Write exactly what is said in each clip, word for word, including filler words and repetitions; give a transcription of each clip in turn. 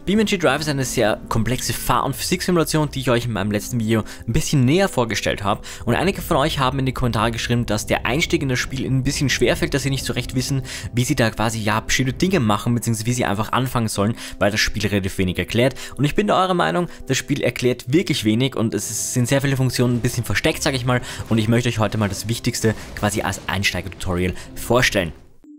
BeamNG Drive ist eine sehr komplexe Fahr- und Physiksimulation, die ich euch in meinem letzten Video ein bisschen näher vorgestellt habe. Und einige von euch haben in die Kommentare geschrieben, dass der Einstieg in das Spiel ein bisschen schwerfällt, dass sie nicht so recht wissen, wie sie da quasi ja bestimmte Dinge machen, beziehungsweise wie sie einfach anfangen sollen, weil das Spiel relativ wenig erklärt. Und ich bin da eurer Meinung, das Spiel erklärt wirklich wenig und es sind sehr viele Funktionen ein bisschen versteckt, sage ich mal. Und ich möchte euch heute mal das Wichtigste quasi als Einsteiger-Tutorial vorstellen.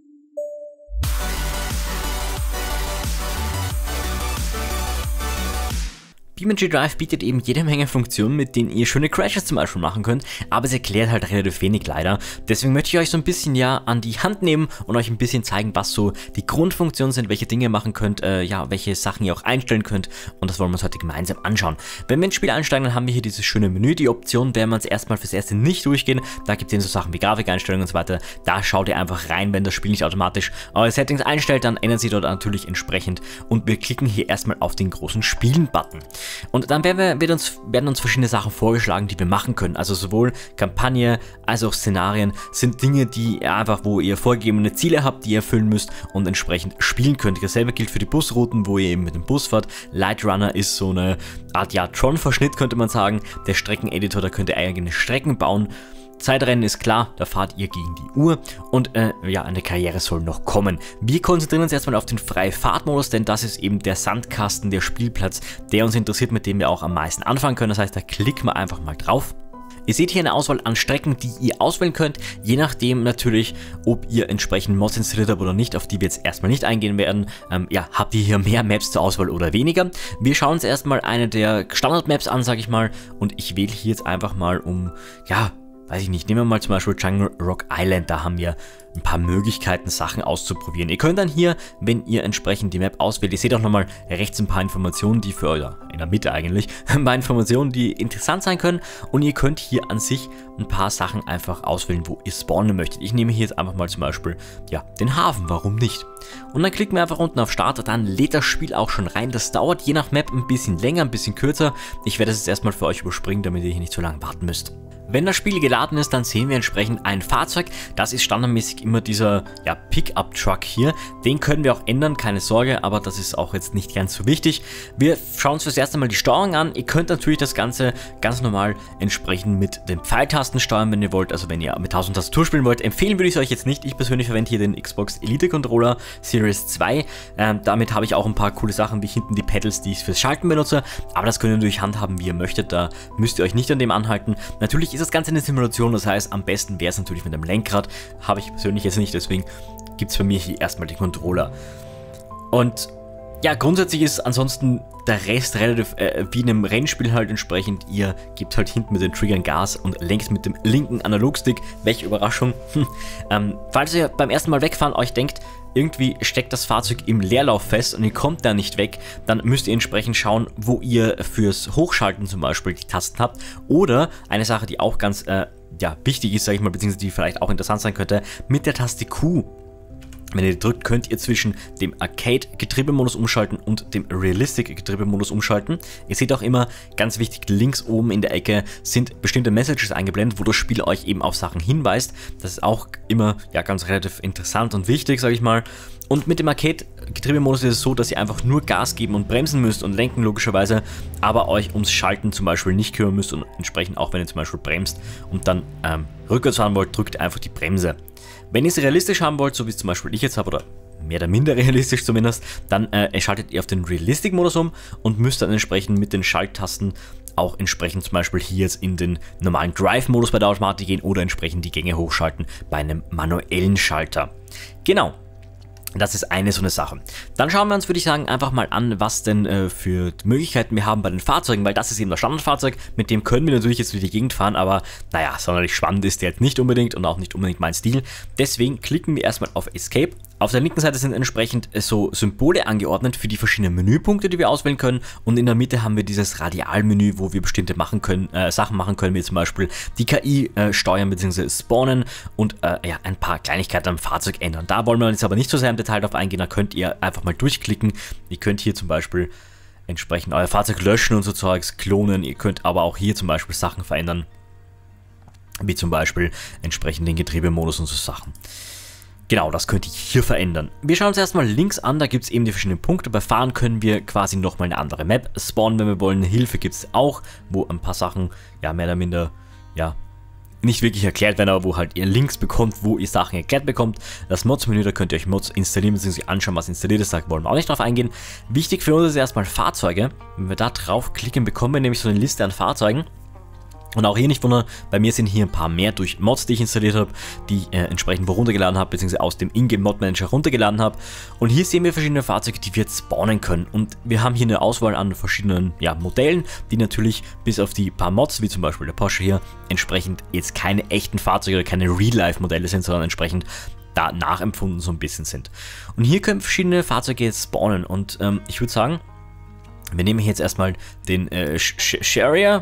BeamNG Drive bietet eben jede Menge Funktionen, mit denen ihr schöne Crashes zum Beispiel machen könnt, aber es erklärt halt relativ wenig leider. Deswegen möchte ich euch so ein bisschen ja an die Hand nehmen und euch ein bisschen zeigen, was so die Grundfunktionen sind, welche Dinge ihr machen könnt, äh, ja, welche Sachen ihr auch einstellen könnt, und das wollen wir uns heute gemeinsam anschauen. Wenn wir ins Spiel einsteigen, dann haben wir hier dieses schöne Menü. Die Optionen werden wir uns erstmal fürs Erste nicht durchgehen. Da gibt es eben so Sachen wie Grafikeinstellungen und so weiter. Da schaut ihr einfach rein, wenn das Spiel nicht automatisch eure Settings einstellt, dann ändern sie dort natürlich entsprechend und wir klicken hier erstmal auf den großen Spielen-Button. Und dann werden, wir, wird uns, werden uns verschiedene Sachen vorgeschlagen, die wir machen können. Also sowohl Kampagne als auch Szenarien sind Dinge, die einfach, wo ihr vorgegebene Ziele habt, die ihr erfüllen müsst und entsprechend spielen könnt. Dasselbe gilt für die Busrouten, wo ihr eben mit dem Bus fahrt. Light Runner ist so eine Art ja, Tron-Verschnitt, könnte man sagen. Der Streckeneditor, da könnt ihr eigene Strecken bauen. Zeitrennen ist klar, da fahrt ihr gegen die Uhr und äh, ja, eine Karriere soll noch kommen. Wir konzentrieren uns erstmal auf den Freifahrtmodus, denn das ist eben der Sandkasten, der Spielplatz, der uns interessiert, mit dem wir auch am meisten anfangen können. Das heißt, da klicken wir einfach mal drauf. Ihr seht hier eine Auswahl an Strecken, die ihr auswählen könnt, je nachdem natürlich, ob ihr entsprechend Mods installiert habt oder nicht, auf die wir jetzt erstmal nicht eingehen werden. Ähm, ja, habt ihr hier mehr Maps zur Auswahl oder weniger? Wir schauen uns erstmal eine der Standard-Maps an, sage ich mal, und ich wähle hier jetzt einfach mal um, ja, weiß ich nicht, nehmen wir mal zum Beispiel Jungle Rock Island, da haben wir ein paar Möglichkeiten, Sachen auszuprobieren. Ihr könnt dann hier, wenn ihr entsprechend die Map auswählt, ihr seht auch nochmal rechts ein paar Informationen, die für euer, in der Mitte eigentlich, ein paar Informationen, die interessant sein können, und ihr könnt hier an sich ein paar Sachen einfach auswählen, wo ihr spawnen möchtet. Ich nehme hier jetzt einfach mal zum Beispiel, ja, den Hafen, warum nicht? Und dann klicken wir einfach unten auf Start, dann lädt das Spiel auch schon rein. Das dauert je nach Map ein bisschen länger, ein bisschen kürzer. Ich werde es jetzt erstmal für euch überspringen, damit ihr hier nicht so lange warten müsst. Wenn das Spiel geladen ist, dann sehen wir entsprechend ein Fahrzeug. Das ist standardmäßig immer dieser ja, Pickup-Truck hier. Den können wir auch ändern, keine Sorge, aber das ist auch jetzt nicht ganz so wichtig. Wir schauen uns fürs erste Mal die Steuerung an. Ihr könnt natürlich das Ganze ganz normal entsprechend mit den Pfeiltasten steuern, wenn ihr wollt. Also wenn ihr mit tausend Tastatur spielen wollt, empfehlen würde ich es euch jetzt nicht. Ich persönlich verwende hier den Xbox Elite Controller Series zwei. Ähm, damit habe ich auch ein paar coole Sachen, wie hinten die Pedals, die ich fürs Schalten benutze. Aber das könnt ihr natürlich handhaben, wie ihr möchtet. Da müsst ihr euch nicht an dem anhalten. Natürlich ist das Ganze eine Simulation, das heißt, am besten wäre es natürlich mit einem Lenkrad. Habe ich persönlich jetzt nicht, deswegen gibt es bei mir hier erstmal den Controller. Und ja, grundsätzlich ist ansonsten der Rest relativ äh, wie in einem Rennspiel halt entsprechend. Ihr gebt halt hinten mit den Triggern Gas und lenkt mit dem linken Analogstick. Welche Überraschung. Hm. Ähm, falls ihr beim ersten Mal wegfahren euch denkt, irgendwie steckt das Fahrzeug im Leerlauf fest und ihr kommt da nicht weg, dann müsst ihr entsprechend schauen, wo ihr fürs Hochschalten zum Beispiel die Tasten habt. Oder eine Sache, die auch ganz äh, ja, wichtig ist, sage ich mal, beziehungsweise die vielleicht auch interessant sein könnte, mit der Taste Q. Wenn ihr die drückt, könnt ihr zwischen dem Arcade-Getriebemodus umschalten und dem Realistic-Getriebemodus umschalten. Ihr seht auch immer, ganz wichtig, links oben in der Ecke sind bestimmte Messages eingeblendet, wo das Spiel euch eben auf Sachen hinweist. Das ist auch immer ja, ganz relativ interessant und wichtig, sage ich mal. Und mit dem Arcade-Getriebemodus ist es so, dass ihr einfach nur Gas geben und bremsen müsst und lenken logischerweise, aber euch ums Schalten zum Beispiel nicht kümmern müsst und entsprechend auch, wenn ihr zum Beispiel bremst und dann ähm, rückwärts fahren wollt, drückt einfach die Bremse. Wenn ihr es realistisch haben wollt, so wie es zum Beispiel ich jetzt habe, oder mehr oder minder realistisch zumindest, dann äh, schaltet ihr auf den Realistic-Modus um und müsst dann entsprechend mit den Schalttasten auch entsprechend zum Beispiel hier jetzt in den normalen Drive-Modus bei der Automatik gehen oder entsprechend die Gänge hochschalten bei einem manuellen Schalter. Genau. Das ist eine so eine Sache. Dann schauen wir uns, würde ich sagen, einfach mal an, was denn äh, für Möglichkeiten wir haben bei den Fahrzeugen, weil das ist eben das Standardfahrzeug, mit dem können wir natürlich jetzt durch die Gegend fahren, aber naja, sonderlich spannend ist der jetzt nicht unbedingt und auch nicht unbedingt mein Stil. Deswegen klicken wir erstmal auf Escape. Auf der linken Seite sind entsprechend so Symbole angeordnet für die verschiedenen Menüpunkte, die wir auswählen können, und in der Mitte haben wir dieses Radialmenü, wo wir bestimmte machen können, äh, Sachen machen können, wie zum Beispiel die K I äh, steuern bzw. spawnen und äh, ja, ein paar Kleinigkeiten am Fahrzeug ändern. Da wollen wir jetzt aber nicht so sehr im Detail drauf eingehen, da könnt ihr einfach mal durchklicken. Ihr könnt hier zum Beispiel entsprechend euer Fahrzeug löschen und so Zeugs, klonen, ihr könnt aber auch hier zum Beispiel Sachen verändern, wie zum Beispiel entsprechend den Getriebemodus und so Sachen. Genau, das könnte ich hier verändern. Wir schauen uns erstmal links an, da gibt es eben die verschiedenen Punkte. Bei Fahren können wir quasi nochmal eine andere Map spawnen, wenn wir wollen. Hilfe gibt es auch, wo ein paar Sachen, ja, mehr oder minder, ja, nicht wirklich erklärt werden, aber wo halt ihr Links bekommt, wo ihr Sachen erklärt bekommt. Das Mods-Menü, da könnt ihr euch Mods installieren bzw. anschauen, was installiert ist, da wollen wir auch nicht drauf eingehen. Wichtig für uns ist erstmal Fahrzeuge. Wenn wir da draufklicken, bekommen wir nämlich so eine Liste an Fahrzeugen. Und auch hier nicht wundern, bei mir sind hier ein paar mehr durch Mods, die ich installiert habe, die ich äh, entsprechend wo runtergeladen habe, beziehungsweise aus dem Ingame Mod Manager runtergeladen habe. Und hier sehen wir verschiedene Fahrzeuge, die wir jetzt spawnen können. Und wir haben hier eine Auswahl an verschiedenen ja, Modellen, die natürlich bis auf die paar Mods, wie zum Beispiel der Porsche hier, entsprechend jetzt keine echten Fahrzeuge oder keine Real-Life-Modelle sind, sondern entsprechend da nachempfunden so ein bisschen sind. Und hier können verschiedene Fahrzeuge jetzt spawnen. Und ähm, ich würde sagen, wir nehmen jetzt erstmal den äh, Sharier.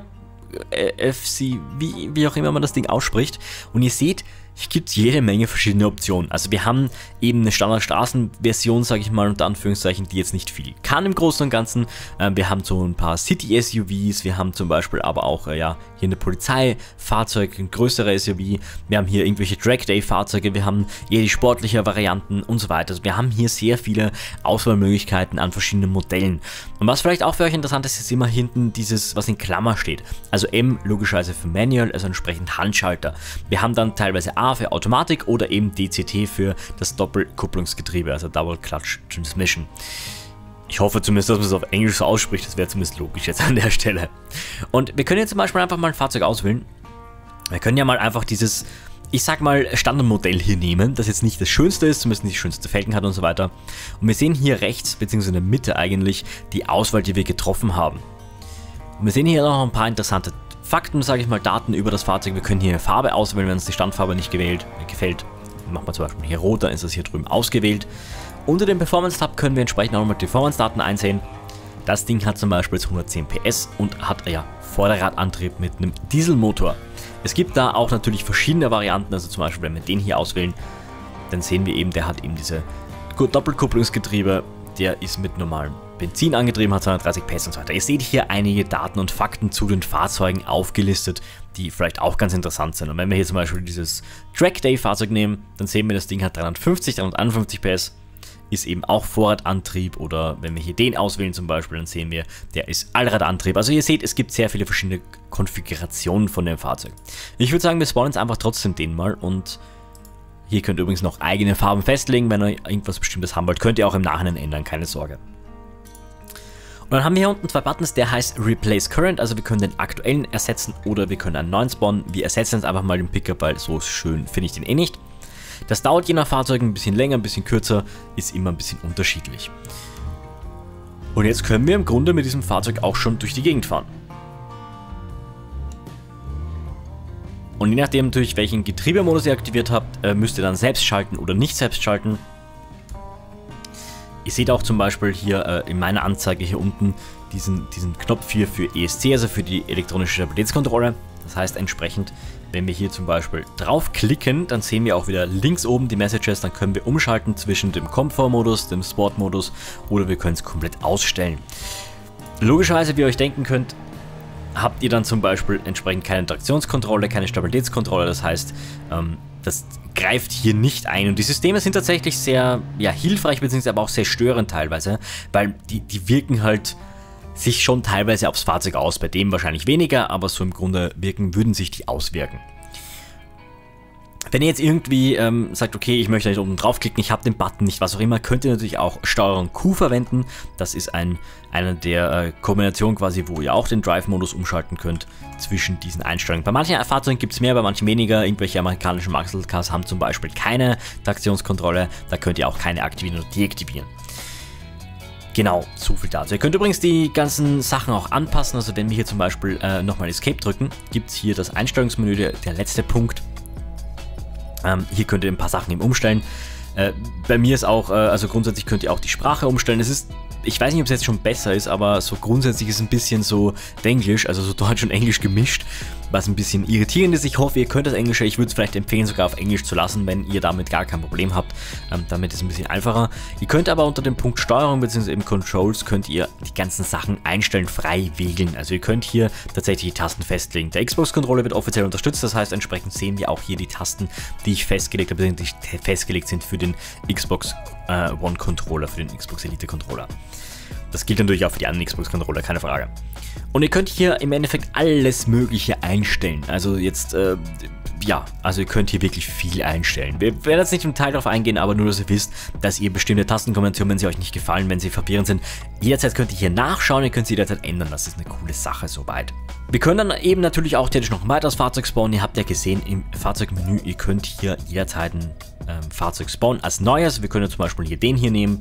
F C, wie, wie auch immer man das Ding ausspricht. Und ihr seht, hier gibt es jede Menge verschiedene Optionen. Also wir haben eben eine Standard-Straßen-Version, sage ich mal unter Anführungszeichen, die jetzt nicht viel kann im Großen und Ganzen. Ähm, wir haben so ein paar City-S U Vs, wir haben zum Beispiel aber auch äh, ja, hier eine Polizeifahrzeug, ein größere S U V. Wir haben hier irgendwelche Drag-Day-Fahrzeuge, wir haben eher die sportliche Varianten und so weiter. Also wir haben hier sehr viele Auswahlmöglichkeiten an verschiedenen Modellen. Und was vielleicht auch für euch interessant ist, ist immer hinten dieses, was in Klammer steht. Also M logischerweise für Manual, also entsprechend Handschalter. Wir haben dann teilweise A für Automatik oder eben D C T für das Doppelkupplungsgetriebe, also Double Clutch Transmission. Ich hoffe zumindest, dass man es auf Englisch so ausspricht, das wäre zumindest logisch jetzt an der Stelle. Und wir können jetzt zum Beispiel einfach mal ein Fahrzeug auswählen. Wir können ja mal einfach dieses, ich sag mal, Standardmodell hier nehmen, das jetzt nicht das schönste ist, zumindest nicht die schönste Felgen hat und so weiter. Und wir sehen hier rechts, beziehungsweise in der Mitte eigentlich, die Auswahl, die wir getroffen haben. Und wir sehen hier noch ein paar interessante Fakten, sage ich mal, Daten über das Fahrzeug. Wir können hier eine Farbe auswählen, wenn uns die Standfarbe nicht gewählt, äh, gefällt. Machen wir zum Beispiel hier rot, dann ist das hier drüben ausgewählt. Unter dem Performance-Tab können wir entsprechend auch nochmal die Performance-Daten einsehen. Das Ding hat zum Beispiel hundertzehn P S und hat ja Vorderradantrieb mit einem Dieselmotor. Es gibt da auch natürlich verschiedene Varianten, also zum Beispiel, wenn wir den hier auswählen, dann sehen wir eben, der hat eben diese Doppelkupplungsgetriebe, der ist mit normalem Benzin angetrieben, hat zweihundertdreißig P S und so weiter. Ihr seht hier einige Daten und Fakten zu den Fahrzeugen aufgelistet, die vielleicht auch ganz interessant sind. Und wenn wir hier zum Beispiel dieses Track Day Fahrzeug nehmen, dann sehen wir, das Ding hat dreihundertfünfzig, dreihunderteinundfünfzig P S, ist eben auch Vorradantrieb, oder wenn wir hier den auswählen zum Beispiel, dann sehen wir, der ist Allradantrieb. Also ihr seht, es gibt sehr viele verschiedene Konfigurationen von dem Fahrzeug. Ich würde sagen, wir spawnen jetzt einfach trotzdem den mal, und hier könnt ihr übrigens noch eigene Farben festlegen. Wenn ihr irgendwas Bestimmtes haben wollt, könnt ihr auch im Nachhinein ändern, keine Sorge. Und dann haben wir hier unten zwei Buttons, der heißt Replace Current, also wir können den aktuellen ersetzen oder wir können einen neuen spawnen. Wir ersetzen jetzt einfach mal den Pickup, weil so schön finde ich den eh nicht. Das dauert je nach Fahrzeug ein bisschen länger, ein bisschen kürzer, ist immer ein bisschen unterschiedlich. Und jetzt können wir im Grunde mit diesem Fahrzeug auch schon durch die Gegend fahren. Und je nachdem natürlich, welchen Getriebemodus ihr aktiviert habt, müsst ihr dann selbst schalten oder nicht selbst schalten. Ihr seht auch zum Beispiel hier äh, in meiner Anzeige hier unten diesen, diesen Knopf hier für E S C, also für die elektronische Stabilitätskontrolle. Das heißt entsprechend, wenn wir hier zum Beispiel draufklicken, dann sehen wir auch wieder links oben die Messages, dann können wir umschalten zwischen dem Komfortmodus, dem Sportmodus, oder wir können es komplett ausstellen. Logischerweise, wie ihr euch denken könnt, habt ihr dann zum Beispiel entsprechend keine Traktionskontrolle, keine Stabilitätskontrolle, das heißt, ähm, das greift hier nicht ein. Und die Systeme sind tatsächlich sehr ja, hilfreich, beziehungsweise aber auch sehr störend teilweise, weil die, die wirken halt sich schon teilweise aufs Fahrzeug aus, bei dem wahrscheinlich weniger, aber so im Grunde wirken, würden sich die auswirken. Wenn ihr jetzt irgendwie ähm, sagt, okay, ich möchte nicht oben draufklicken, ich habe den Button nicht, was auch immer, könnt ihr natürlich auch Steuerung Q verwenden. Das ist ein, eine der äh, Kombinationen quasi, wo ihr auch den Drive-Modus umschalten könnt zwischen diesen Einstellungen. Bei manchen Fahrzeugen gibt es mehr, bei manchen weniger. Irgendwelche amerikanischen Muscle Cars haben zum Beispiel keine Traktionskontrolle. Da könnt ihr auch keine aktivieren oder deaktivieren. Genau, so viel dazu. Ihr könnt übrigens die ganzen Sachen auch anpassen. Also wenn wir hier zum Beispiel äh, nochmal Escape drücken, gibt es hier das Einstellungsmenü, der, der letzte Punkt. Ähm, hier könnt ihr ein paar Sachen eben umstellen. Äh, bei mir ist auch, äh, also grundsätzlich könnt ihr auch die Sprache umstellen. Es ist ich weiß nicht, ob es jetzt schon besser ist, aber so grundsätzlich ist es ein bisschen so Englisch, also so Deutsch und Englisch gemischt, was ein bisschen irritierend ist. Ich hoffe, ihr könnt das Englische. Ich würde es vielleicht empfehlen, sogar auf Englisch zu lassen, wenn ihr damit gar kein Problem habt. Ähm, damit ist es ein bisschen einfacher. Ihr könnt aber unter dem Punkt Steuerung bzw. eben Controls könnt ihr die ganzen Sachen einstellen, frei wählen. Also ihr könnt hier tatsächlich die Tasten festlegen. Der Xbox-Controller wird offiziell unterstützt, das heißt, entsprechend sehen wir auch hier die Tasten, die ich festgelegt habe, die festgelegt sind für den Xbox äh, One-Controller, für den Xbox Elite-Controller. Das gilt natürlich auch für die anderen Xbox-Controller, keine Frage. Und ihr könnt hier im Endeffekt alles Mögliche einstellen. Also jetzt, äh, ja, also ihr könnt hier wirklich viel einstellen. Wir werden jetzt nicht im Detail darauf eingehen, aber nur, dass ihr wisst, dass ihr bestimmte Tastenkombinationen, wenn sie euch nicht gefallen, wenn sie verwirrend sind, jederzeit könnt ihr hier nachschauen, ihr könnt sie jederzeit ändern. Das ist eine coole Sache soweit. Wir können dann eben natürlich auch theoretisch noch ein weiteres Fahrzeug spawnen. Ihr habt ja gesehen im Fahrzeugmenü, ihr könnt hier jederzeit ein ähm, Fahrzeug spawnen als neues. Wir können zum Beispiel hier den hier nehmen.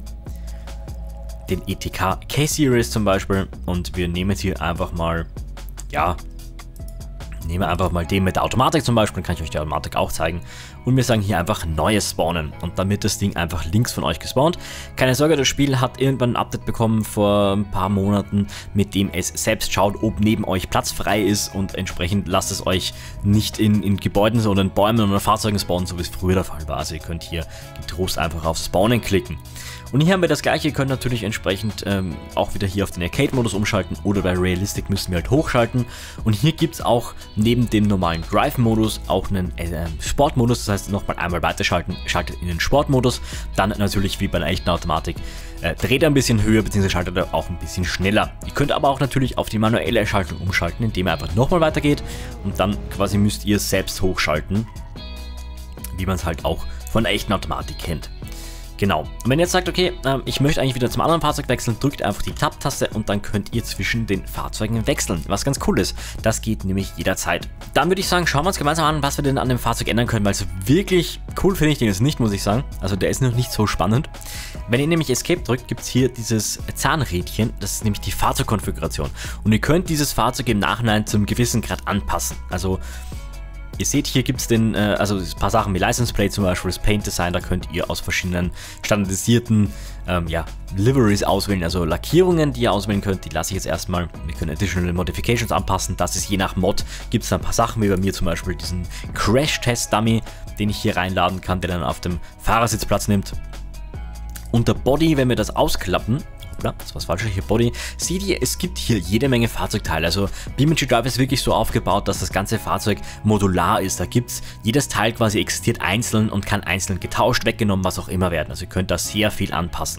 Den E T K K-Series zum Beispiel, und wir nehmen jetzt hier einfach mal, ja, nehmen wir einfach mal den mit der Automatik zum Beispiel, dann kann ich euch die Automatik auch zeigen, und wir sagen hier einfach Neues spawnen, und dann wird das Ding einfach links von euch gespawnt. Keine Sorge, das Spiel hat irgendwann ein Update bekommen vor ein paar Monaten, mit dem es selbst schaut, ob neben euch Platz frei ist, und entsprechend lasst es euch nicht in, in Gebäuden oder in Bäumen oder Fahrzeugen spawnen, so wie es früher der Fall war. Also ihr könnt hier getrost einfach auf Spawnen klicken. Und hier haben wir das gleiche, ihr könnt natürlich entsprechend ähm, auch wieder hier auf den Arcade-Modus umschalten, oder bei Realistic müssen wir halt hochschalten. Und hier gibt es auch neben dem normalen Drive-Modus auch einen äh, Sport-Modus, das heißt nochmal einmal weiterschalten, schaltet in den Sport-Modus. Dann natürlich wie bei einer echten Automatik, äh, dreht er ein bisschen höher, beziehungsweise schaltet er auch ein bisschen schneller. Ihr könnt aber auch natürlich auf die manuelle Schaltung umschalten, indem er einfach nochmal weitergeht, und dann quasi müsst ihr selbst hochschalten, wie man es halt auch von der echten Automatik kennt. Genau, und wenn ihr jetzt sagt, okay, äh, ich möchte eigentlich wieder zum anderen Fahrzeug wechseln, drückt einfach die Tab-Taste und dann könnt ihr zwischen den Fahrzeugen wechseln, was ganz cool ist. Das geht nämlich jederzeit. Dann würde ich sagen, schauen wir uns gemeinsam an, was wir denn an dem Fahrzeug ändern können, weil so wirklich cool finde ich den jetzt nicht, muss ich sagen. Also der ist noch nicht so spannend. Wenn ihr nämlich Escape drückt, gibt es hier dieses Zahnrädchen, das ist nämlich die Fahrzeugkonfiguration. Und ihr könnt dieses Fahrzeug im Nachhinein zum gewissen Grad anpassen. Also ihr seht, hier gibt es den, äh, also ein paar Sachen wie License Plate zum Beispiel, das Paint Design, da könnt ihr aus verschiedenen standardisierten ähm, ja, Liveries auswählen, also Lackierungen, die ihr auswählen könnt, die lasse ich jetzt erstmal. Wir können Additional Modifications anpassen, das ist je nach Mod, gibt es ein paar Sachen, wie bei mir zum Beispiel diesen Crash-Test-Dummy, den ich hier reinladen kann, der dann auf dem Fahrersitz Platz nimmt. Unter Body, wenn wir das ausklappen, das war falsch, hier Body. Seht ihr, es gibt hier jede Menge Fahrzeugteile. Also BeamNG Drive ist wirklich so aufgebaut, dass das ganze Fahrzeug modular ist. Da gibt es, jedes Teil quasi existiert einzeln und kann einzeln getauscht, weggenommen, was auch immer werden. Also ihr könnt da sehr viel anpassen.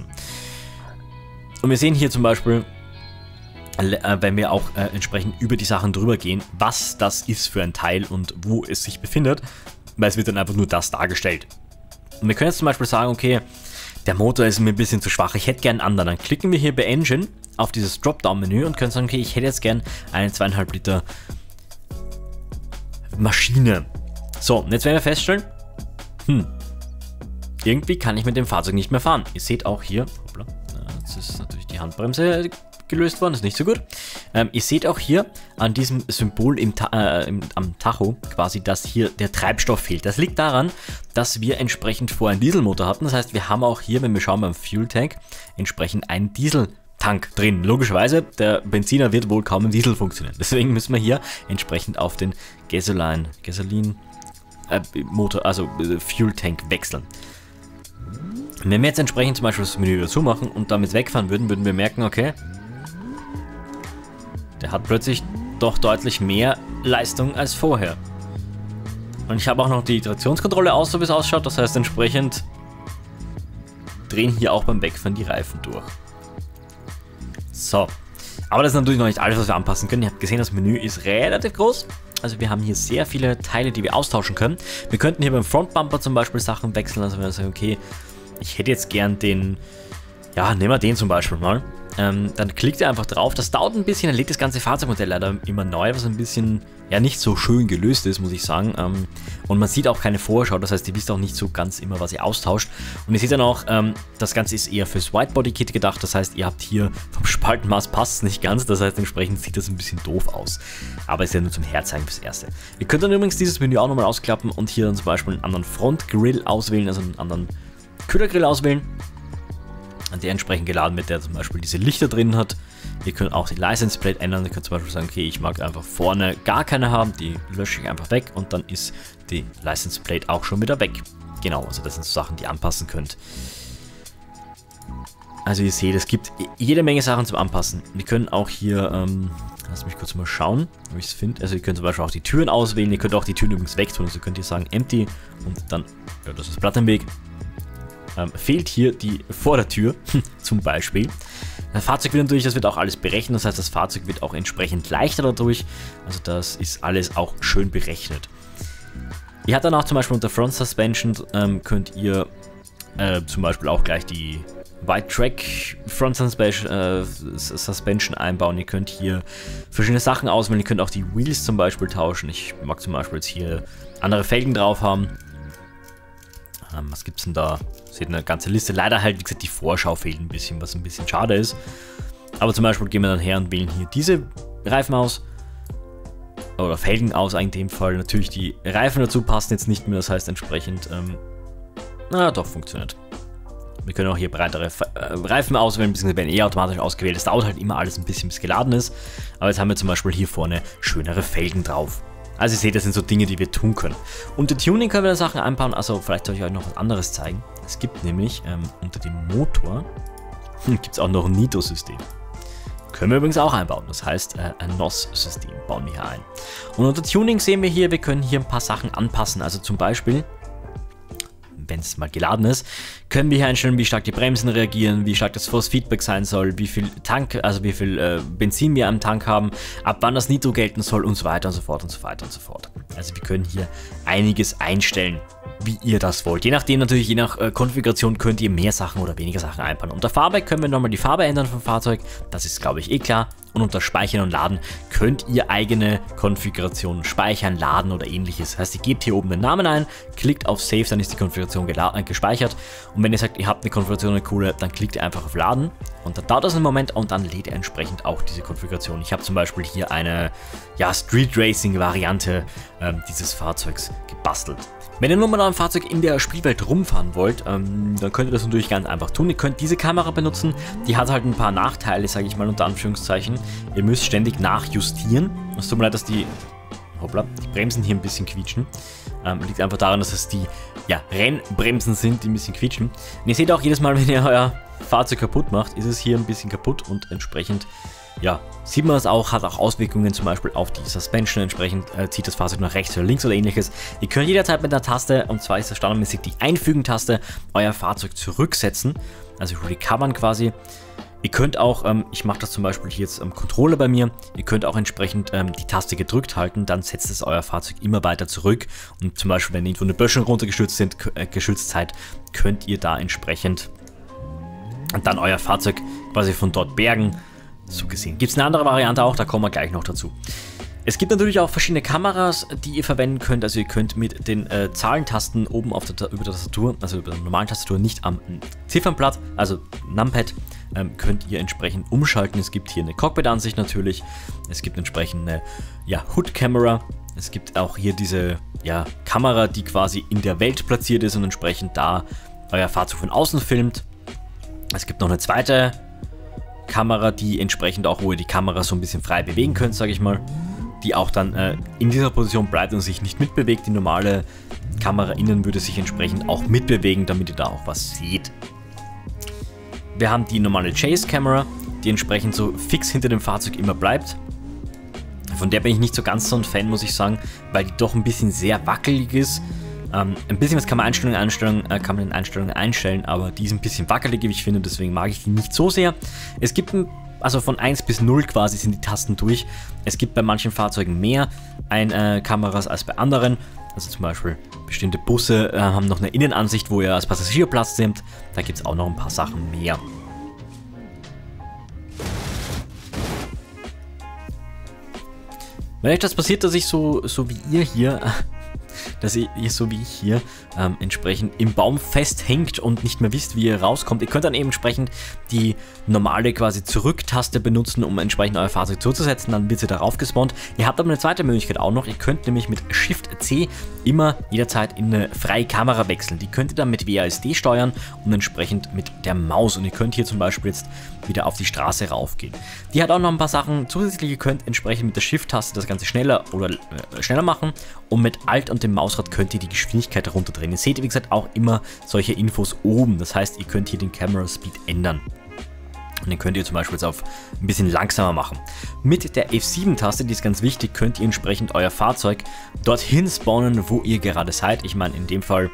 Und wir sehen hier zum Beispiel, äh, wenn wir auch äh, entsprechend über die Sachen drüber gehen, was das ist für ein Teil und wo es sich befindet, weil es wird dann einfach nur das dargestellt. Und wir können jetzt zum Beispiel sagen, okay, der Motor ist mir ein bisschen zu schwach, ich hätte gern einen anderen. Dann klicken wir hier bei Engine auf dieses Dropdown-Menü und können sagen, okay, ich hätte jetzt gern eine zweieinhalb Liter Maschine. So, und jetzt werden wir feststellen, hm, irgendwie kann ich mit dem Fahrzeug nicht mehr fahren. Ihr seht auch hier, hoppla, jetzt ist natürlich die Handbremse gelöst worden, ist nicht so gut. Ähm, ihr seht auch hier an diesem Symbol im Ta äh, im, am Tacho quasi, dass hier der Treibstoff fehlt. Das liegt daran, dass wir entsprechend vorher einen Dieselmotor hatten. Das heißt, wir haben auch hier, wenn wir schauen beim Fuel Tank, entsprechend einen Dieseltank drin. Logischerweise, der Benziner wird wohl kaum im Diesel funktionieren. Deswegen müssen wir hier entsprechend auf den Gasoline, Gasoline äh, Motor, also äh, Fuel Tank wechseln. Wenn wir jetzt entsprechend zum Beispiel das Menü dazu machen und damit wegfahren würden, würden wir merken, okay, der hat plötzlich doch deutlich mehr Leistung als vorher. Und ich habe auch noch die Traktionskontrolle aus, so wie es ausschaut. Das heißt, entsprechend drehen hier auch beim Wegfahren die Reifen durch. So. Aber das ist natürlich noch nicht alles, was wir anpassen können. Ihr habt gesehen, das Menü ist relativ groß. Also wir haben hier sehr viele Teile, die wir austauschen können. Wir könnten hier beim Frontbumper zum Beispiel Sachen wechseln. Also wenn wir sagen, okay, ich hätte jetzt gern den, ja, nehmen wir den zum Beispiel mal. Ähm, dann klickt ihr einfach drauf. Das dauert ein bisschen, dann lädt das ganze Fahrzeugmodell leider immer neu, was ein bisschen, ja, nicht so schön gelöst ist, muss ich sagen. Ähm, und man sieht auch keine Vorschau, das heißt, ihr wisst auch nicht so ganz immer, was ihr austauscht. Und ihr seht dann auch, ähm, das Ganze ist eher fürs Whitebody-Kit gedacht, das heißt, ihr habt hier vom Spaltenmaß passt es nicht ganz, das heißt, entsprechend sieht das ein bisschen doof aus. Aber ist ja nur zum Herzeigen fürs Erste. Ihr könnt dann übrigens dieses Menü auch nochmal ausklappen und hier dann zum Beispiel einen anderen Frontgrill auswählen, also einen anderen Kühlergrill auswählen. der entsprechend geladen wird, der zum Beispiel diese Lichter drin hat. Ihr könnt auch die License Plate ändern. Ihr könnt zum Beispiel sagen, okay, ich mag einfach vorne gar keine haben, die lösche ich einfach weg und dann ist die License Plate auch schon wieder weg. Genau, also das sind so Sachen, die ihr anpassen könnt. Also ihr seht, es gibt jede Menge Sachen zum Anpassen. Wir können auch hier, ähm, lass mich kurz mal schauen, ob ich es finde. Also ihr könnt zum Beispiel auch die Türen auswählen. Ihr könnt auch die Türen übrigens wegtun. Also könnt ihr sagen Empty und dann, ja, das ist Blatt im Weg. Ähm, fehlt hier die Vordertür zum Beispiel. Das Fahrzeug wird natürlich, das wird auch alles berechnet. Das heißt, das Fahrzeug wird auch entsprechend leichter dadurch. Also das ist alles auch schön berechnet. Ihr habt dann auch zum Beispiel unter Front Suspension ähm, könnt ihr äh, zum Beispiel auch gleich die White Track Front Suspension, äh, Suspension einbauen. Ihr könnt hier verschiedene Sachen auswählen. Ihr könnt auch die Wheels zum Beispiel tauschen. Ich mag zum Beispiel jetzt hier andere Felgen drauf haben. Ähm, was gibt es denn da? Seht eine ganze Liste. Leider halt, wie gesagt, die Vorschau fehlt ein bisschen, was ein bisschen schade ist. Aber zum Beispiel gehen wir dann her und wählen hier diese Reifen aus. Oder Felgen aus, eigentlich in dem Fall. Natürlich die Reifen dazu passen jetzt nicht mehr. Das heißt entsprechend, ähm, na doch, funktioniert. Wir können auch hier breitere Reifen auswählen, beziehungsweise werden eh automatisch ausgewählt. Es dauert halt immer alles ein bisschen, bis es geladen ist. Aber jetzt haben wir zum Beispiel hier vorne schönere Felgen drauf. Also ihr seht, das sind so Dinge, die wir tun können. Unter Tuning können wir da Sachen einbauen. Also vielleicht soll ich euch noch was anderes zeigen. Es gibt nämlich ähm, unter dem Motor gibt es auch noch ein Nitro-System. Können wir übrigens auch einbauen. Das heißt, äh, ein N O S-System bauen wir hier ein. Und unter Tuning sehen wir hier, wir können hier ein paar Sachen anpassen. Also zum Beispiel, wenn es mal geladen ist, können wir hier einstellen, wie stark die Bremsen reagieren, wie stark das Force Feedback sein soll, wie viel Tank, also wie viel äh, Benzin wir am Tank haben, ab wann das Nitro gelten soll und so weiter und so fort und so weiter und so fort. Also wir können hier einiges einstellen, wie ihr das wollt. Je nachdem natürlich, je nach äh, Konfiguration könnt ihr mehr Sachen oder weniger Sachen einbauen. Unter Farbe können wir nochmal die Farbe ändern vom Fahrzeug, das ist glaube ich eh klar. Und unter Speichern und Laden könnt ihr eigene Konfigurationen speichern, laden oder ähnliches. Das heißt, ihr gebt hier oben den Namen ein, klickt auf Save, dann ist die Konfiguration äh, gespeichert. Und wenn ihr sagt, ihr habt eine Konfiguration, eine coole, dann klickt ihr einfach auf Laden. Und dann dauert das einen Moment und dann lädt er entsprechend auch diese Konfiguration. Ich habe zum Beispiel hier eine ja, Street Racing Variante ähm, dieses Fahrzeugs gebastelt. Wenn ihr nur mal ein Fahrzeug in der Spielwelt rumfahren wollt, ähm, dann könnt ihr das natürlich ganz einfach tun. Ihr könnt diese Kamera benutzen, die hat halt ein paar Nachteile, sage ich mal unter Anführungszeichen. Ihr müsst ständig nachjustieren. Es tut mir leid, dass die, hoppla, die Bremsen hier ein bisschen quietschen. Ähm, liegt einfach daran, dass es die ja, Rennbremsen sind, die ein bisschen quietschen. Und ihr seht auch jedes Mal, wenn ihr euer Fahrzeug kaputt macht, ist es hier ein bisschen kaputt und entsprechend, ja, sieht man es auch, hat auch Auswirkungen zum Beispiel auf die Suspension, entsprechend äh, zieht das Fahrzeug nach rechts oder links oder ähnliches. Ihr könnt jederzeit mit einer Taste, und zwar ist das standardmäßig die Einfügen-Taste, euer Fahrzeug zurücksetzen, also recovern quasi. Ihr könnt auch, ähm, ich mache das zum Beispiel hier jetzt am Controller bei mir, ihr könnt auch entsprechend ähm, die Taste gedrückt halten, dann setzt es euer Fahrzeug immer weiter zurück und zum Beispiel, wenn irgendwo eine Böschung runtergestürzt sind, äh, geschützt seid, könnt ihr da entsprechend dann euer Fahrzeug quasi von dort bergen. So gesehen. Gibt es eine andere Variante auch, da kommen wir gleich noch dazu. Es gibt natürlich auch verschiedene Kameras, die ihr verwenden könnt. Also ihr könnt mit den äh, Zahlentasten oben auf der, über der Tastatur, also über der normalen Tastatur, nicht am Ziffernblatt, also Numpad, ähm, könnt ihr entsprechend umschalten. Es gibt hier eine Cockpit-Ansicht natürlich. Es gibt entsprechend eine ja, Hood-Camera. Es gibt auch hier diese ja, Kamera, die quasi in der Welt platziert ist und entsprechend da euer Fahrzeug von außen filmt. Es gibt noch eine zweite Kamera, die entsprechend auch, wo ihr die Kamera so ein bisschen frei bewegen könnt, sage ich mal, die auch dann äh, in dieser Position bleibt und sich nicht mitbewegt. Die normale Kamera innen würde sich entsprechend auch mitbewegen, damit ihr da auch was seht. Wir haben die normale Chase-Kamera, die entsprechend so fix hinter dem Fahrzeug immer bleibt. Von der bin ich nicht so ganz so ein Fan, muss ich sagen, weil die doch ein bisschen sehr wackelig ist. Ähm, ein bisschen was kann man Einstellungen, Einstellungen, äh, kann man in Einstellungen einstellen, aber die ist ein bisschen wackelig, wie ich finde, deswegen mag ich die nicht so sehr. Es gibt, ein, also von eins bis null quasi sind die Tasten durch. Es gibt bei manchen Fahrzeugen mehr ein, äh, Kameras als bei anderen. Also zum Beispiel bestimmte Busse äh, haben noch eine Innenansicht, wo ihr als Passagier Platz nehmt. Da gibt es auch noch ein paar Sachen mehr. Wenn euch das passiert, dass ich so, so wie ihr hier dass ihr, ihr so wie ich hier ähm, entsprechend im Baum festhängt und nicht mehr wisst, wie ihr rauskommt. Ihr könnt dann eben entsprechend die normale quasi Zurück-Taste benutzen, um entsprechend euer Fahrzeug zuzusetzen, dann wird sie darauf gespawnt. Ihr habt aber eine zweite Möglichkeit auch noch, ihr könnt nämlich mit Shift C immer jederzeit in eine freie Kamera wechseln. Die könnt ihr dann mit W A S D steuern und entsprechend mit der Maus, und ihr könnt hier zum Beispiel jetzt wieder auf die Straße raufgehen. Die hat auch noch ein paar Sachen zusätzlich, ihr könnt entsprechend mit der Shift-Taste das Ganze schneller oder äh, schneller machen, und mit Alt und dem Mausrad könnt ihr die Geschwindigkeit runterdrehen. Ihr seht, wie gesagt, auch immer solche Infos oben, das heißt, ihr könnt hier den Camera Speed ändern. Und den könnt ihr zum Beispiel jetzt auf ein bisschen langsamer machen. Mit der F sieben Taste, die ist ganz wichtig, könnt ihr entsprechend euer Fahrzeug dorthin spawnen, wo ihr gerade seid. Ich meine, in dem Fall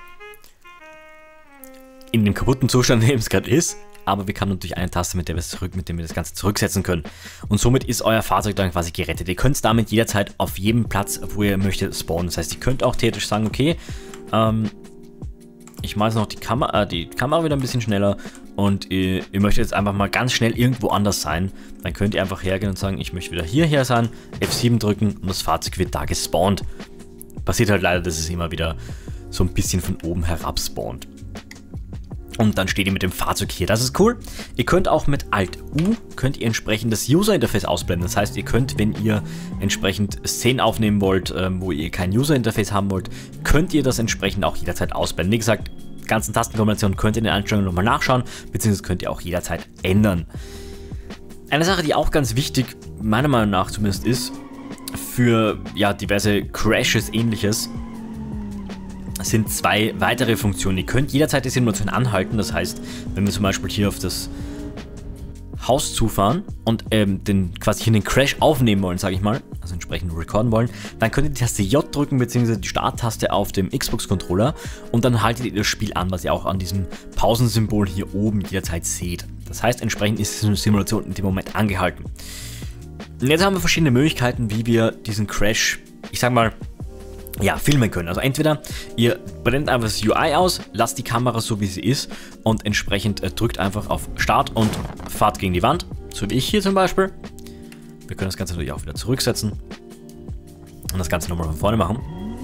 in dem kaputten Zustand, in dem es gerade ist. Aber wir haben natürlich eine Taste, mit der wir es zurück, mit der wir das Ganze zurücksetzen können. Und somit ist euer Fahrzeug dann quasi gerettet. Ihr könnt es damit jederzeit auf jedem Platz, wo ihr möchtet, spawnen. Das heißt, ihr könnt auch theoretisch sagen, okay, ähm, ich mache jetzt noch die Kamera, äh, die Kamera wieder ein bisschen schneller, und ihr, ihr möchtet jetzt einfach mal ganz schnell irgendwo anders sein. Dann könnt ihr einfach hergehen und sagen, ich möchte wieder hierher sein, F sieben drücken und das Fahrzeug wird da gespawnt. Passiert halt leider, dass es immer wieder so ein bisschen von oben herab spawnt. Und dann steht ihr mit dem Fahrzeug hier. Das ist cool. Ihr könnt auch mit Alt U, könnt ihr entsprechend das User-Interface ausblenden. Das heißt, ihr könnt, wenn ihr entsprechend Szenen aufnehmen wollt, ähm, wo ihr kein User-Interface haben wollt, könnt ihr das entsprechend auch jederzeit ausblenden. Wie gesagt, die ganzen Tastenkombinationen könnt ihr in den Einstellungen nochmal nachschauen, beziehungsweise könnt ihr auch jederzeit ändern. Eine Sache, die auch ganz wichtig, meiner Meinung nach zumindest, ist, für ja, diverse Crashes, ähnliches, sind zwei weitere Funktionen. Ihr könnt jederzeit die Simulation anhalten, das heißt, wenn wir zum Beispiel hier auf das Haus zufahren und ähm, den, quasi hier den Crash aufnehmen wollen, sage ich mal, also entsprechend recorden wollen, dann könnt ihr die Taste J drücken, beziehungsweise die Starttaste auf dem Xbox-Controller, und dann haltet ihr das Spiel an, was ihr auch an diesem Pausensymbol hier oben jederzeit seht. Das heißt, entsprechend ist die Simulation in dem Moment angehalten. Und jetzt haben wir verschiedene Möglichkeiten, wie wir diesen Crash, ich sag mal, ja, filmen können. Also entweder ihr blendet einfach das U I aus, lasst die Kamera so wie sie ist und entsprechend äh, drückt einfach auf Start und fahrt gegen die Wand, so wie ich hier zum Beispiel. Wir können das Ganze natürlich auch wieder zurücksetzen und das Ganze nochmal von vorne machen.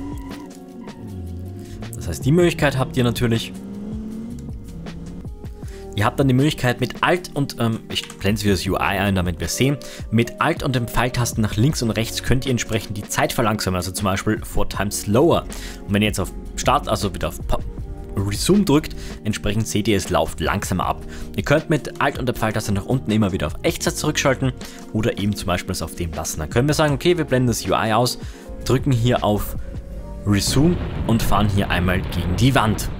Das heißt, die Möglichkeit habt ihr natürlich. Ihr habt dann die Möglichkeit mit Alt und, ähm, ich blende wieder das U I ein, damit wir es sehen, mit Alt und dem Pfeiltasten nach links und rechts könnt ihr entsprechend die Zeit verlangsamen, also zum Beispiel four times slower. Und wenn ihr jetzt auf Start, also wieder auf Resume drückt, entsprechend seht ihr, es läuft langsamer ab. Ihr könnt mit Alt und der Pfeiltaste nach unten immer wieder auf Echtzeit zurückschalten oder eben zum Beispiel es auf dem lassen. Dann können wir sagen, okay, wir blenden das U I aus, drücken hier auf Resume und fahren hier einmal gegen die Wand.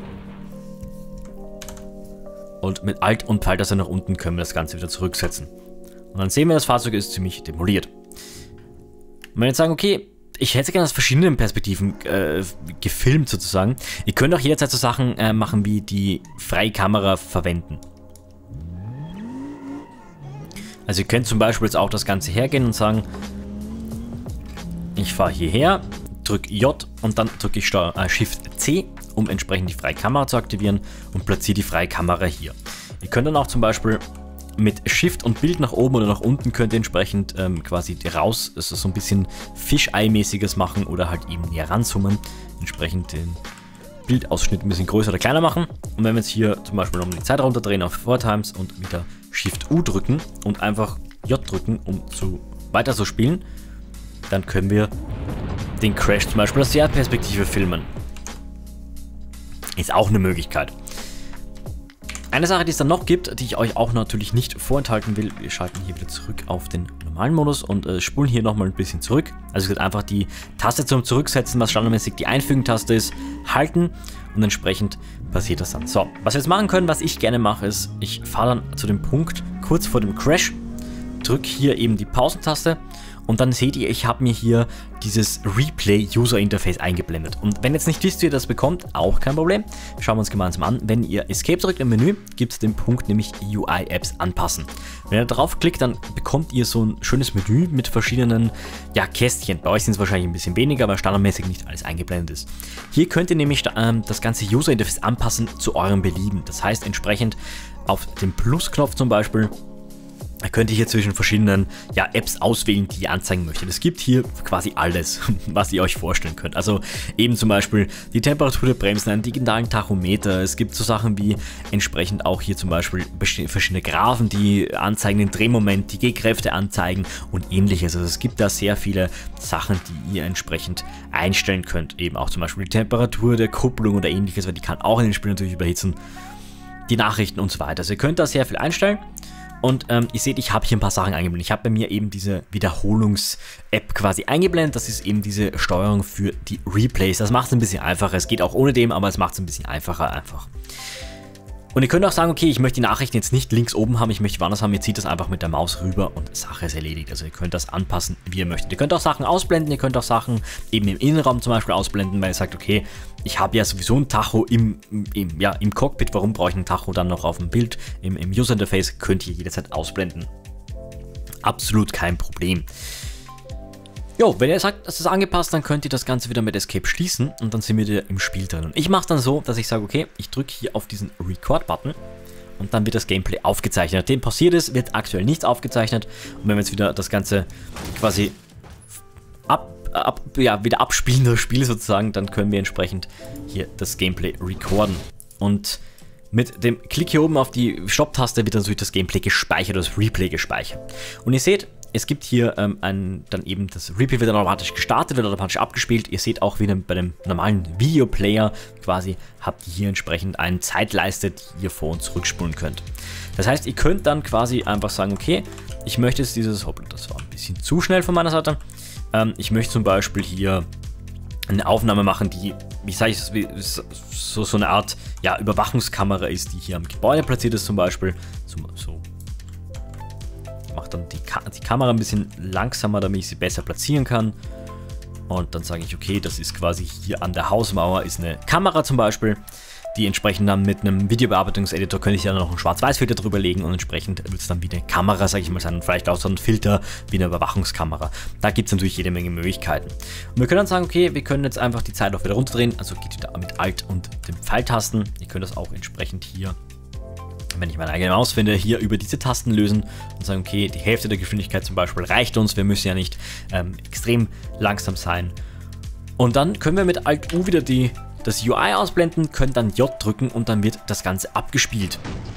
Und mit Alt und Pfeiltaste nach unten können wir das Ganze wieder zurücksetzen. Und dann sehen wir, das Fahrzeug ist ziemlich demoliert. Und wenn wir jetzt sagen, okay, ich hätte gerne aus verschiedenen Perspektiven äh, gefilmt sozusagen. Ihr könnt auch jederzeit so Sachen äh, machen wie die freie Kamera verwenden. Also ihr könnt zum Beispiel jetzt auch das Ganze hergehen und sagen, ich fahre hierher, drücke J und dann drücke ich Steuer, äh, Shift C, um entsprechend die freie Kamera zu aktivieren, und platziere die freie Kamera hier. Ihr könnt dann auch zum Beispiel mit Shift und Bild nach oben oder nach unten könnt ihr entsprechend ähm, quasi raus, also so ein bisschen Fisheye-mäßiges machen oder halt eben näher ranzoomen, entsprechend den Bildausschnitt ein bisschen größer oder kleiner machen. Und wenn wir jetzt hier zum Beispiel nochmal die Zeit runterdrehen auf four times und wieder Shift U drücken und einfach J drücken, um zu weiter zu spielen, dann können wir den Crash zum Beispiel aus der Perspektive filmen. Ist auch eine Möglichkeit. Eine Sache, die es dann noch gibt, die ich euch auch natürlich nicht vorenthalten will, wir schalten hier wieder zurück auf den normalen Modus und äh, spulen hier nochmal ein bisschen zurück. Also es wird einfach die Taste zum Zurücksetzen, was standardmäßig die Einfügen-Taste ist, halten und entsprechend passiert das dann. So, was wir jetzt machen können, was ich gerne mache, ist, ich fahre dann zu dem Punkt kurz vor dem Crash, drücke hier eben die Pausentaste und dann seht ihr, ich habe mir hier dieses Replay User Interface eingeblendet. Und wenn jetzt nicht wisst, wie ihr das bekommt, auch kein Problem. Schauen wir uns gemeinsam an. Wenn ihr Escape drückt im Menü, gibt es den Punkt, nämlich U I Apps anpassen. Wenn ihr drauf klickt, dann bekommt ihr so ein schönes Menü mit verschiedenen ja, Kästchen. Bei euch sind es wahrscheinlich ein bisschen weniger, weil standardmäßig nicht alles eingeblendet ist. Hier könnt ihr nämlich ähm, das ganze User Interface anpassen zu eurem Belieben. Das heißt entsprechend auf den Plusknopf zum Beispiel Da könnt ihr hier zwischen verschiedenen ja, Apps auswählen, die ihr anzeigen möchtet. Es gibt hier quasi alles, was ihr euch vorstellen könnt. Also eben zum Beispiel die Temperatur der Bremsen, einen digitalen Tachometer. Es gibt so Sachen wie entsprechend auch hier zum Beispiel verschiedene Graphen, die anzeigen den Drehmoment, die G-Kräfte anzeigen und ähnliches. Also es gibt da sehr viele Sachen, die ihr entsprechend einstellen könnt. Eben auch zum Beispiel die Temperatur der Kupplung oder ähnliches, weil die kann auch in den Spiel natürlich überhitzen. Die Nachrichten und so weiter. Also ihr könnt da sehr viel einstellen. Und ähm, ihr seht, ich habe hier ein paar Sachen eingeblendet. Ich habe bei mir eben diese Wiederholungs-App quasi eingeblendet. Das ist eben diese Steuerung für die Replays. Das macht es ein bisschen einfacher. Es geht auch ohne dem, aber es macht es ein bisschen einfacher einfach. Und ihr könnt auch sagen, okay, ich möchte die Nachrichten jetzt nicht links oben haben, ich möchte woanders haben. Ihr zieht das einfach mit der Maus rüber und Sache ist erledigt. Also ihr könnt das anpassen, wie ihr möchtet. Ihr könnt auch Sachen ausblenden, ihr könnt auch Sachen eben im Innenraum zum Beispiel ausblenden, weil ihr sagt, okay, ich habe ja sowieso ein Tacho im, im, ja, im Cockpit, warum brauche ich ein Tacho dann noch auf dem Bild, im, im User Interface, könnt ihr jederzeit ausblenden. Absolut kein Problem. Jo, wenn ihr sagt, das ist angepasst, dann könnt ihr das Ganze wieder mit Escape schließen und dann sind wir wieder im Spiel drin. Und ich mache dann so, dass ich sage, okay, ich drücke hier auf diesen Record-Button und dann wird das Gameplay aufgezeichnet. Nachdem passiert ist, wird aktuell nichts aufgezeichnet. Und wenn wir jetzt wieder das Ganze quasi ab, ab, ja, wieder abspielen, das Spiel sozusagen, dann können wir entsprechend hier das Gameplay recorden. Und mit dem Klick hier oben auf die Stopp-Taste wird dann natürlich das Gameplay gespeichert, das Replay gespeichert. Und ihr seht, es gibt hier ähm, ein, dann eben das Replay wird dann automatisch gestartet, wird automatisch abgespielt. Ihr seht auch wieder bei dem normalen Videoplayer quasi, habt ihr hier entsprechend eine Zeitleiste, die ihr vor- und zurückspulen könnt. Das heißt, ihr könnt dann quasi einfach sagen, okay, ich möchte jetzt dieses, hoppla, das war ein bisschen zu schnell von meiner Seite. Ähm, ich möchte zum Beispiel hier eine Aufnahme machen, die, wie sage ich es, so, so eine Art ja, Überwachungskamera ist, die hier am Gebäude platziert ist zum Beispiel. So, so. Mache dann die, Ka die Kamera ein bisschen langsamer, damit ich sie besser platzieren kann. Und dann sage ich, okay, das ist quasi hier an der Hausmauer ist eine Kamera zum Beispiel. Die entsprechend dann mit einem Videobearbeitungseditor könnte ich dann noch einen Schwarz-Weiß-Filter drüber legen und entsprechend wird es dann wie eine Kamera, sage ich mal, sein. Und vielleicht auch so ein Filter wie eine Überwachungskamera. Da gibt es natürlich jede Menge Möglichkeiten. Und wir können dann sagen, okay, wir können jetzt einfach die Zeit auch wieder runterdrehen. Also geht wieder mit Alt und den Pfeiltasten. Ihr könnt das auch entsprechend hier, wenn ich meine eigene Maus finde, hier über diese Tasten lösen und sagen, okay, die Hälfte der Geschwindigkeit zum Beispiel reicht uns, wir müssen ja nicht ähm, extrem langsam sein. Und dann können wir mit Alt U wieder die, das U I ausblenden, können dann J drücken und dann wird das Ganze abgespielt.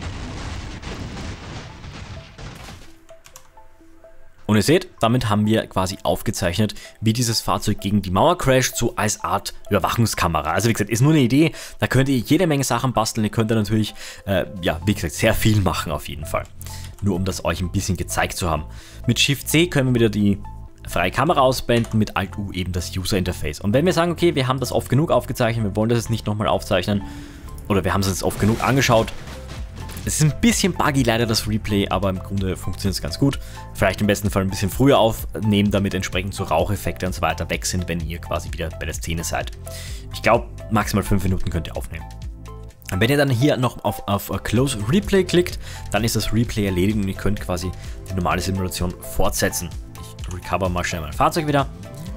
Und ihr seht, damit haben wir quasi aufgezeichnet, wie dieses Fahrzeug gegen die Mauer crasht, so als Art Überwachungskamera. Also wie gesagt, ist nur eine Idee, da könnt ihr jede Menge Sachen basteln, ihr könnt da natürlich, äh, ja, wie gesagt, sehr viel machen auf jeden Fall. Nur um das euch ein bisschen gezeigt zu haben. Mit Shift C können wir wieder die freie Kamera ausblenden, mit Alt U eben das User Interface. Und wenn wir sagen, okay, wir haben das oft genug aufgezeichnet, wir wollen das jetzt nicht nochmal aufzeichnen, oder wir haben es jetzt oft genug angeschaut, es ist ein bisschen buggy leider das Replay, aber im Grunde funktioniert es ganz gut. Vielleicht im besten Fall ein bisschen früher aufnehmen, damit entsprechend so Raucheffekte und so weiter weg sind, wenn ihr quasi wieder bei der Szene seid. Ich glaube, maximal fünf Minuten könnt ihr aufnehmen. Und wenn ihr dann hier noch auf, auf Close Replay klickt, dann ist das Replay erledigt und ihr könnt quasi die normale Simulation fortsetzen. Ich recover mal schnell mein Fahrzeug wieder.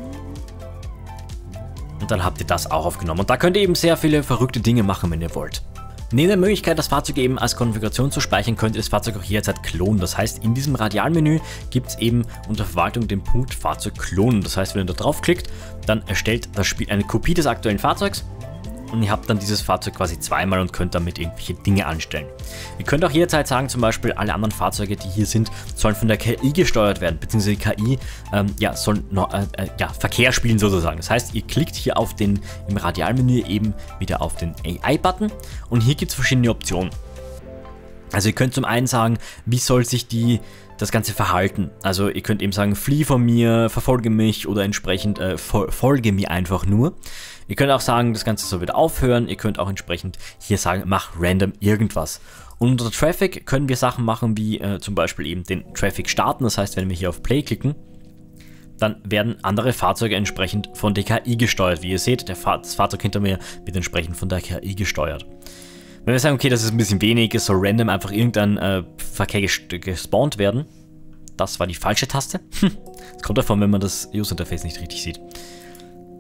Und dann habt ihr das auch aufgenommen. Und da könnt ihr eben sehr viele verrückte Dinge machen, wenn ihr wollt. Neben der Möglichkeit, das Fahrzeug eben als Konfiguration zu speichern, könnt ihr das Fahrzeug auch jederzeit klonen. Das heißt, in diesem Radialmenü gibt es eben unter Verwaltung den Punkt Fahrzeug klonen. Das heißt, wenn ihr da draufklickt, dann erstellt das Spiel eine Kopie des aktuellen Fahrzeugs. Und ihr habt dann dieses Fahrzeug quasi zweimal und könnt damit irgendwelche Dinge anstellen. Ihr könnt auch jederzeit sagen, zum Beispiel alle anderen Fahrzeuge, die hier sind, sollen von der K I gesteuert werden, beziehungsweise die K I ähm, ja, soll noch, äh, ja, Verkehr spielen sozusagen. Das heißt, ihr klickt hier auf den, im Radialmenü eben wieder auf den A I-Button und hier gibt es verschiedene Optionen. Also ihr könnt zum einen sagen, wie soll sich die das Ganze verhalten. Also ihr könnt eben sagen, flieh von mir, verfolge mich oder entsprechend äh, folge mir einfach nur. Ihr könnt auch sagen, das Ganze soll wieder aufhören. Ihr könnt auch entsprechend hier sagen, mach random irgendwas. Und unter Traffic können wir Sachen machen, wie äh, zum Beispiel eben den Traffic starten. Das heißt, wenn wir hier auf Play klicken, dann werden andere Fahrzeuge entsprechend von der K I gesteuert. Wie ihr seht, der Fahr das Fahrzeug hinter mir wird entsprechend von der K I gesteuert. Wenn wir sagen, okay, das ist ein bisschen wenig, es soll random einfach irgendein äh, Verkehr ges gespawnt werden. Das war die falsche Taste. Es kommt davon, wenn man das User Interface nicht richtig sieht.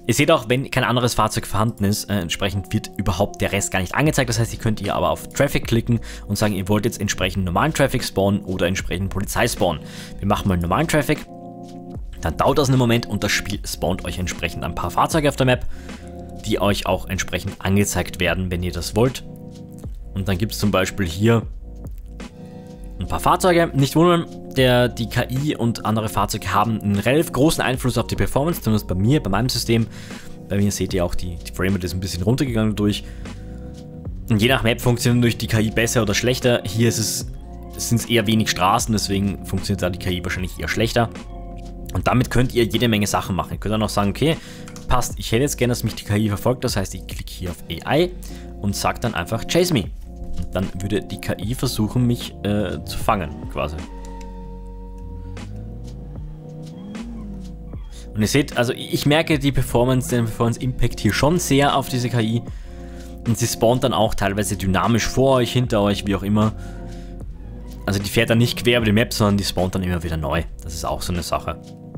Ihr seht auch, wenn kein anderes Fahrzeug vorhanden ist, äh, entsprechend wird überhaupt der Rest gar nicht angezeigt. Das heißt, ihr könnt ihr aber auf Traffic klicken und sagen, ihr wollt jetzt entsprechend normalen Traffic spawnen oder entsprechend Polizei spawnen. Wir machen mal normalen Traffic. Dann dauert das einen Moment und das Spiel spawnt euch entsprechend ein paar Fahrzeuge auf der Map, die euch auch entsprechend angezeigt werden, wenn ihr das wollt. Und dann gibt es zum Beispiel hier ein paar Fahrzeuge. Nicht wundern, der, die K I und andere Fahrzeuge haben einen relativ großen Einfluss auf die Performance, zumindest bei mir, bei meinem System. Bei mir seht ihr auch, die, die Framerate ist ein bisschen runtergegangen durch. Und je nach Map funktioniert durch die K I besser oder schlechter. Hier ist es, sind es eher wenig Straßen, deswegen funktioniert da die K I wahrscheinlich eher schlechter. Und damit könnt ihr jede Menge Sachen machen. Ihr könnt dann auch sagen, okay, passt, ich hätte jetzt gerne, dass mich die K I verfolgt. Das heißt, ich klicke hier auf A I und sage dann einfach Chase me. Und dann würde die K I versuchen, mich äh, zu fangen, quasi. Und ihr seht, also ich merke die Performance, den Performance Impact hier schon sehr auf diese K I. Und sie spawnt dann auch teilweise dynamisch vor euch, hinter euch, wie auch immer. Also die fährt dann nicht quer über die Map, sondern die spawnt dann immer wieder neu. Das ist auch so eine Sache.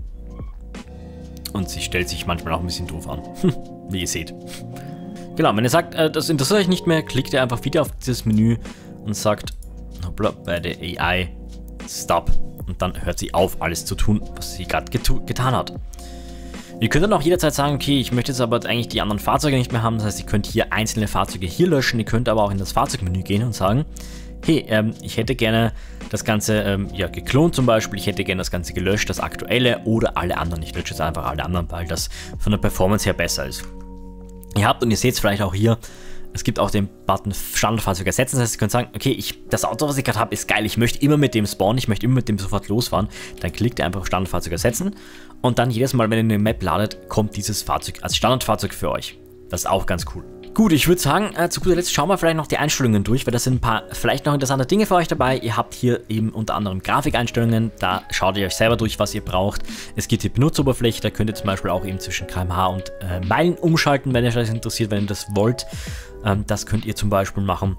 Und sie stellt sich manchmal auch ein bisschen doof an, wie ihr seht. Genau, wenn ihr sagt, äh, das interessiert euch nicht mehr, klickt ihr einfach wieder auf dieses Menü und sagt, hoppla, bei der A I, Stop. Und dann hört sie auf, alles zu tun, was sie gerade getan hat. Ihr könnt dann auch jederzeit sagen, okay, ich möchte jetzt aber eigentlich die anderen Fahrzeuge nicht mehr haben. Das heißt, ihr könnt hier einzelne Fahrzeuge hier löschen. Ihr könnt aber auch in das Fahrzeugmenü gehen und sagen, hey, ähm, ich hätte gerne das Ganze ähm, ja, geklont zum Beispiel. Ich hätte gerne das Ganze gelöscht, das aktuelle oder alle anderen. Ich lösche jetzt einfach alle anderen, weil das von der Performance her besser ist. Ihr habt, und ihr seht es vielleicht auch hier, es gibt auch den Button Standardfahrzeug ersetzen. Das heißt, ihr könnt sagen, okay, ich, das Auto, was ich gerade habe, ist geil. Ich möchte immer mit dem spawnen, ich möchte immer mit dem sofort losfahren. Dann klickt ihr einfach auf Standardfahrzeug ersetzen. Und dann jedes Mal, wenn ihr eine Map ladet, kommt dieses Fahrzeug als Standardfahrzeug für euch. Das ist auch ganz cool. Gut, ich würde sagen, äh, zu guter Letzt schauen wir vielleicht noch die Einstellungen durch, weil da sind ein paar vielleicht noch interessante Dinge für euch dabei. Ihr habt hier eben unter anderem Grafikeinstellungen, da schaut ihr euch selber durch, was ihr braucht. Es gibt die Benutzeroberfläche, da könnt ihr zum Beispiel auch eben zwischen Kilometer pro Stunde und äh, Meilen umschalten, wenn euch das interessiert, wenn ihr das wollt. Ähm, das könnt ihr zum Beispiel machen.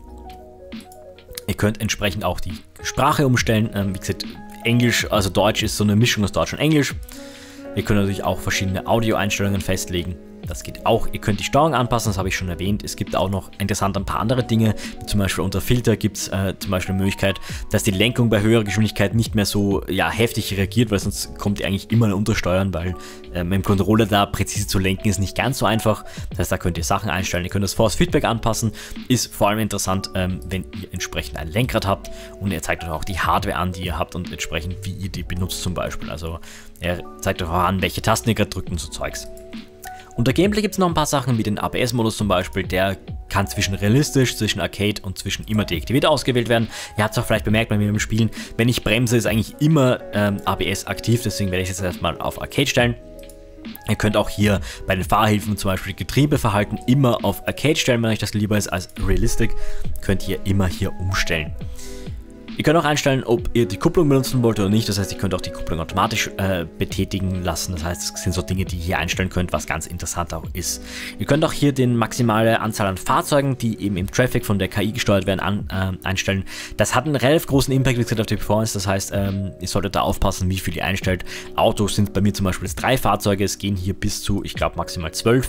Ihr könnt entsprechend auch die Sprache umstellen. Ähm, wie gesagt, Englisch, also Deutsch ist so eine Mischung aus Deutsch und Englisch. Ihr könnt natürlich auch verschiedene Audio-Einstellungen festlegen. Das geht auch. Ihr könnt die Steuerung anpassen, das habe ich schon erwähnt. Es gibt auch noch interessant ein paar andere Dinge. Zum Beispiel unter Filter gibt es äh, zum Beispiel eine Möglichkeit, dass die Lenkung bei höherer Geschwindigkeit nicht mehr so ja, heftig reagiert, weil sonst kommt ihr eigentlich immer untersteuern, weil äh, mit dem Controller da präzise zu lenken ist nicht ganz so einfach. Das heißt, da könnt ihr Sachen einstellen. Ihr könnt das Force Feedback anpassen. Ist vor allem interessant, ähm, wenn ihr entsprechend ein Lenkrad habt und er zeigt euch auch die Hardware an, die ihr habt und entsprechend wie ihr die benutzt zum Beispiel. Also er zeigt euch auch an, welche Tasten ihr gerade drückt und so Zeugs. Unter Gameplay gibt es noch ein paar Sachen, wie den A B S-Modus zum Beispiel, der kann zwischen realistisch, zwischen Arcade und zwischen immer deaktiviert ausgewählt werden. Ihr habt es auch vielleicht bemerkt bei mir beim Spielen, wenn ich bremse, ist eigentlich immer ähm, A B S aktiv, deswegen werde ich es jetzt erstmal auf Arcade stellen. Ihr könnt auch hier bei den Fahrhilfen zum Beispiel Getriebeverhalten immer auf Arcade stellen, wenn euch das lieber ist als Realistic, könnt ihr immer hier umstellen. Ihr könnt auch einstellen, ob ihr die Kupplung benutzen wollt oder nicht. Das heißt, ihr könnt auch die Kupplung automatisch äh, betätigen lassen. Das heißt, es sind so Dinge, die ihr hier einstellen könnt, was ganz interessant auch ist. Ihr könnt auch hier die maximale Anzahl an Fahrzeugen, die eben im Traffic von der K I gesteuert werden, an, äh, einstellen. Das hat einen relativ großen Impact, wie gesagt, auf die Performance. Das heißt, ähm, ihr solltet da aufpassen, wie viel ihr einstellt. Autos sind bei mir zum Beispiel jetzt drei Fahrzeuge. Es gehen hier bis zu, ich glaube, maximal zwölf.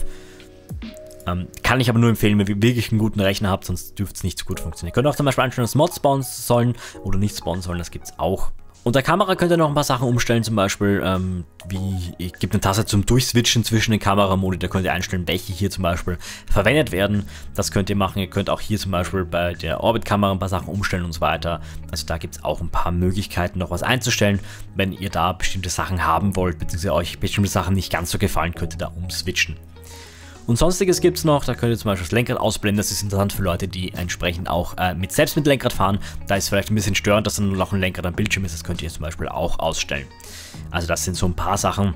Ähm, kann ich aber nur empfehlen, wenn ihr wirklich einen guten Rechner habt, sonst dürfte es nicht so gut funktionieren. Ihr könnt auch zum Beispiel einstellen, dass Mods spawnen sollen oder nicht spawnen sollen, das gibt es auch. Unter Kamera könnt ihr noch ein paar Sachen umstellen, zum Beispiel, ähm, wie, es gibt eine Taste zum Durchswitchen zwischen den Kameramodi, da könnt ihr einstellen, welche hier zum Beispiel verwendet werden. Das könnt ihr machen. Ihr könnt auch hier zum Beispiel bei der Orbit-Kamera ein paar Sachen umstellen und so weiter. Also da gibt es auch ein paar Möglichkeiten, noch was einzustellen. Wenn ihr da bestimmte Sachen haben wollt, beziehungsweise euch bestimmte Sachen nicht ganz so gefallen, könnt ihr da umswitchen. Und sonstiges gibt es noch, da könnt ihr zum Beispiel das Lenkrad ausblenden, das ist interessant für Leute, die entsprechend auch äh, mit selbst mit Lenkrad fahren. Da ist es vielleicht ein bisschen störend, dass dann noch ein Lenkrad am Bildschirm ist, das könnt ihr zum Beispiel auch ausstellen. Also das sind so ein paar Sachen,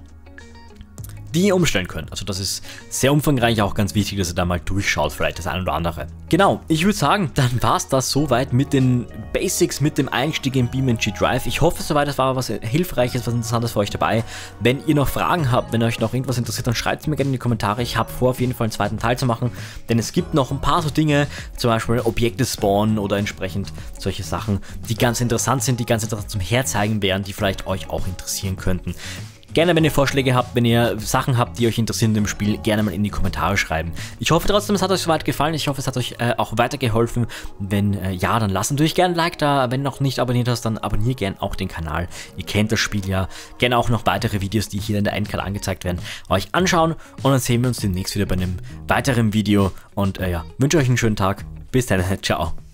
die ihr umstellen könnt. Also das ist sehr umfangreich, auch ganz wichtig, dass ihr da mal durchschaut, vielleicht das eine oder andere. Genau, ich würde sagen, dann war es das soweit mit den Basics, mit dem Einstieg in BeamNG Drive. Ich hoffe, soweit es war was Hilfreiches, was Interessantes für euch dabei. Wenn ihr noch Fragen habt, wenn euch noch irgendwas interessiert, dann schreibt es mir gerne in die Kommentare. Ich habe vor, auf jeden Fall einen zweiten Teil zu machen, denn es gibt noch ein paar so Dinge, zum Beispiel Objekte spawnen oder entsprechend solche Sachen, die ganz interessant sind, die ganz interessant zum Herzeigen wären, die vielleicht euch auch interessieren könnten. Gerne, wenn ihr Vorschläge habt, wenn ihr Sachen habt, die euch interessieren im Spiel, gerne mal in die Kommentare schreiben. Ich hoffe trotzdem, es hat euch soweit gefallen. Ich hoffe, es hat euch äh, auch weitergeholfen. Wenn äh, ja, dann lasst natürlich gerne ein Like da. Wenn noch nicht abonniert hast, dann abonniert gerne auch den Kanal. Ihr kennt das Spiel ja. Gerne auch noch weitere Videos, die hier in der Endcard angezeigt werden, euch anschauen. Und dann sehen wir uns demnächst wieder bei einem weiteren Video. Und äh, ja, wünsche euch einen schönen Tag. Bis dann. Ciao.